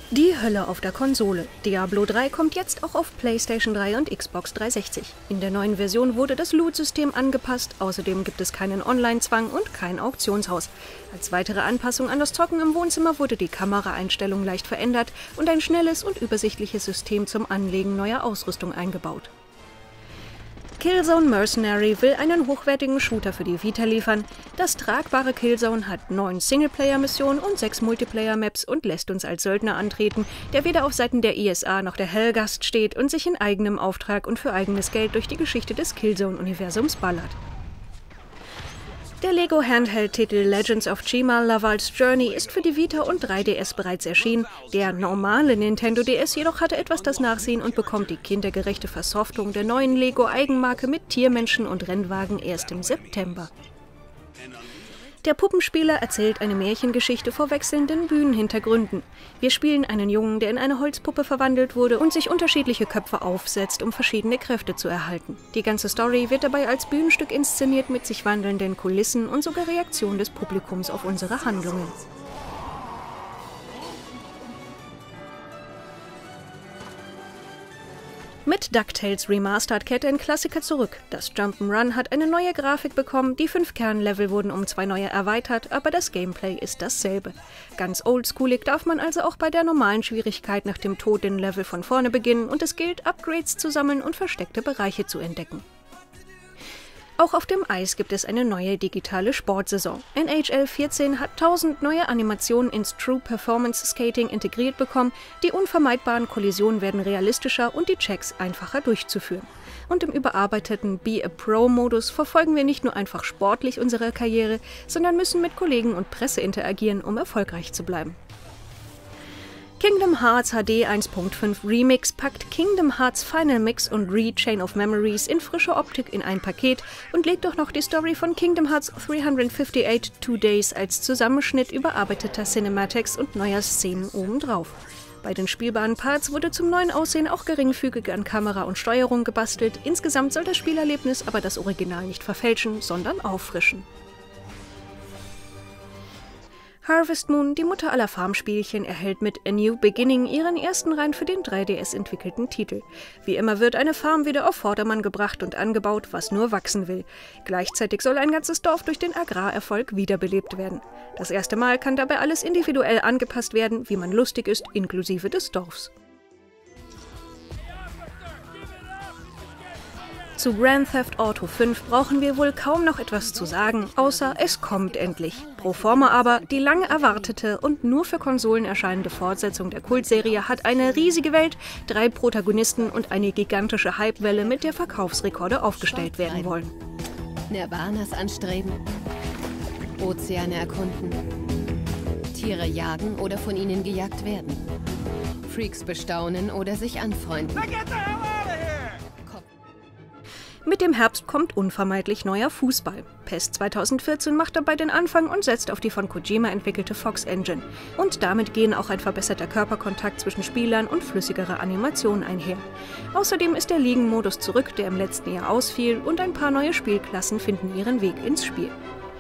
Die Hölle auf der Konsole. Diablo 3 kommt jetzt auch auf PlayStation 3 und Xbox 360. In der neuen Version wurde das Loot-System angepasst, außerdem gibt es keinen Online-Zwang und kein Auktionshaus. Als weitere Anpassung an das Zocken im Wohnzimmer wurde die Kameraeinstellung leicht verändert und ein schnelles und übersichtliches System zum Anlegen neuer Ausrüstung eingebaut. Killzone Mercenary will einen hochwertigen Shooter für die Vita liefern. Das tragbare Killzone hat 9 Singleplayer-Missionen und 6 Multiplayer-Maps und lässt uns als Söldner antreten, der weder auf Seiten der ISA noch der Helghast steht und sich in eigenem Auftrag und für eigenes Geld durch die Geschichte des Killzone-Universums ballert. Der Lego-Handheld-Titel Legends of Chima Laval's Journey ist für die Vita und 3DS bereits erschienen. Der normale Nintendo DS jedoch hatte etwas das Nachsehen und bekommt die kindergerechte Versoftung der neuen Lego-Eigenmarke mit Tiermenschen und Rennwagen erst im September. Der Puppenspieler erzählt eine Märchengeschichte vor wechselnden Bühnenhintergründen. Wir spielen einen Jungen, der in eine Holzpuppe verwandelt wurde und sich unterschiedliche Köpfe aufsetzt, um verschiedene Kräfte zu erhalten. Die ganze Story wird dabei als Bühnenstück inszeniert mit sich wandelnden Kulissen und sogar Reaktionen des Publikums auf unsere Handlungen. Mit DuckTales Remastered kehrt ein Klassiker zurück. Das Jump'n'Run hat eine neue Grafik bekommen, die 5 Kernlevel wurden um 2 neue erweitert, aber das Gameplay ist dasselbe. Ganz oldschoolig darf man also auch bei der normalen Schwierigkeit nach dem Tod den Level von vorne beginnen und es gilt, Upgrades zu sammeln und versteckte Bereiche zu entdecken. Auch auf dem Eis gibt es eine neue digitale Sportsaison. NHL 14 hat 1000 neue Animationen ins True Performance Skating integriert bekommen, die unvermeidbaren Kollisionen werden realistischer und die Checks einfacher durchzuführen. Und im überarbeiteten Be a Pro-Modus verfolgen wir nicht nur einfach sportlich unsere Karriere, sondern müssen mit Kollegen und Presse interagieren, um erfolgreich zu bleiben. Kingdom Hearts HD 1.5 Remix packt Kingdom Hearts Final Mix und Chain of Memories in frischer Optik in ein Paket und legt auch noch die Story von Kingdom Hearts 358 2 Days als Zusammenschnitt überarbeiteter Cinematics und neuer Szenen obendrauf. Bei den spielbaren Parts wurde zum neuen Aussehen auch geringfügig an Kamera und Steuerung gebastelt. Insgesamt soll das Spielerlebnis aber das Original nicht verfälschen, sondern auffrischen. Harvest Moon, die Mutter aller Farmspielchen, erhält mit A New Beginning ihren ersten rein für den 3DS entwickelten Titel. Wie immer wird eine Farm wieder auf Vordermann gebracht und angebaut, was nur wachsen will. Gleichzeitig soll ein ganzes Dorf durch den Agrarerfolg wiederbelebt werden. Das erste Mal kann dabei alles individuell angepasst werden, wie man lustig ist, inklusive des Dorfs. Zu Grand Theft Auto 5 brauchen wir wohl kaum noch etwas zu sagen, außer es kommt endlich. Pro forma aber, die lange erwartete und nur für Konsolen erscheinende Fortsetzung der Kultserie hat eine riesige Welt, 3 Protagonisten und eine gigantische Hypewelle, mit der Verkaufsrekorde aufgestellt werden wollen. Nirvanas anstreben, Ozeane erkunden, Tiere jagen oder von ihnen gejagt werden, Freaks bestaunen oder sich anfreunden. Mit dem Herbst kommt unvermeidlich neuer Fußball. PES 2014 macht dabei den Anfang und setzt auf die von Kojima entwickelte Fox Engine. Und damit gehen auch ein verbesserter Körperkontakt zwischen Spielern und flüssigere Animationen einher. Außerdem ist der Ligenmodus zurück, der im letzten Jahr ausfiel, und ein paar neue Spielklassen finden ihren Weg ins Spiel.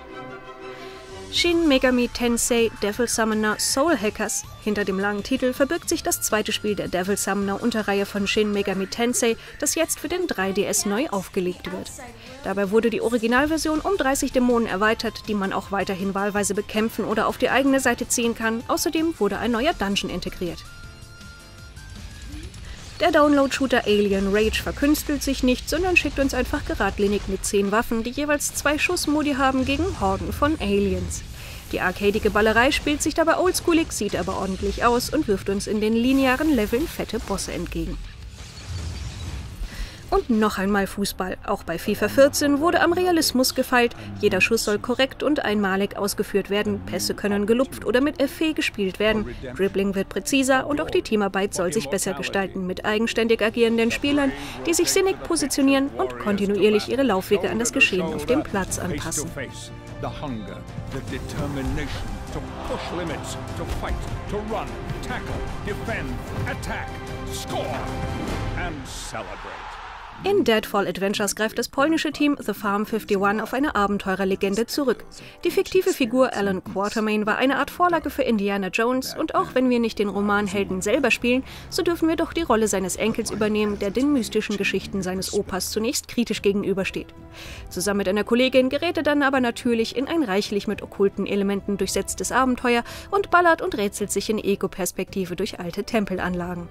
Shin Megami Tensei Devil Summoner Soul Hackers. Hinter dem langen Titel verbirgt sich das zweite Spiel der Devil Summoner Unterreihe von Shin Megami Tensei, das jetzt für den 3DS neu aufgelegt wird. Dabei wurde die Originalversion um 30 Dämonen erweitert, die man auch weiterhin wahlweise bekämpfen oder auf die eigene Seite ziehen kann. Außerdem wurde ein neuer Dungeon integriert. Der Download-Shooter Alien Rage verkünstelt sich nicht, sondern schickt uns einfach geradlinig mit 10 Waffen, die jeweils 2 Schussmodi haben gegen Horden von Aliens. Die arcadige Ballerei spielt sich dabei oldschoolig, sieht aber ordentlich aus und wirft uns in den linearen Leveln fette Bosse entgegen. Und noch einmal Fußball. Auch bei FIFA 14 wurde am Realismus gefeilt. Jeder Schuss soll korrekt und einmalig ausgeführt werden. Pässe können gelupft oder mit Effet gespielt werden. Dribbling wird präziser und auch die Teamarbeit soll sich besser gestalten mit eigenständig agierenden Spielern, die sich sinnig positionieren und kontinuierlich ihre Laufwege an das Geschehen auf dem Platz anpassen. In Deadfall Adventures greift das polnische Team The Farm 51 auf eine Abenteurerlegende zurück. Die fiktive Figur Alan Quatermain war eine Art Vorlage für Indiana Jones und auch wenn wir nicht den Romanhelden selber spielen, so dürfen wir doch die Rolle seines Enkels übernehmen, der den mystischen Geschichten seines Opas zunächst kritisch gegenübersteht. Zusammen mit einer Kollegin gerät er dann aber natürlich in ein reichlich mit okkulten Elementen durchsetztes Abenteuer und ballert und rätselt sich in Ego-Perspektive durch alte Tempelanlagen.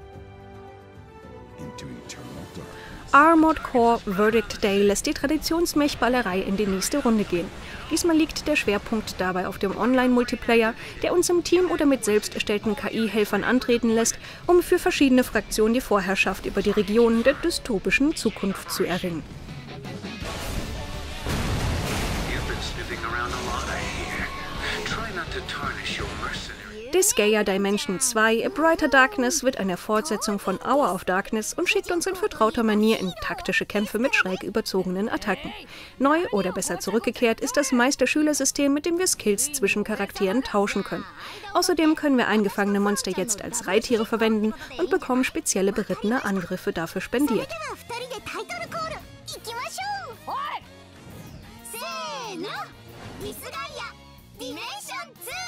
Armored Core Verdict Day lässt die Traditionsmech-Ballerei in die nächste Runde gehen. Diesmal liegt der Schwerpunkt dabei auf dem Online-Multiplayer, der uns im Team oder mit selbst erstellten KI-Helfern antreten lässt, um für verschiedene Fraktionen die Vorherrschaft über die Regionen der dystopischen Zukunft zu erringen. Disgaea Dimension 2 A Brighter Darkness wird eine Fortsetzung von Hour of Darkness und schickt uns in vertrauter Manier in taktische Kämpfe mit schräg überzogenen Attacken. Neu oder besser zurückgekehrt ist das Meister-Schüler-System, mit dem wir Skills zwischen Charakteren tauschen können. Außerdem können wir eingefangene Monster jetzt als Reittiere verwenden und bekommen spezielle berittene Angriffe dafür spendiert. Disgaea Dimension 2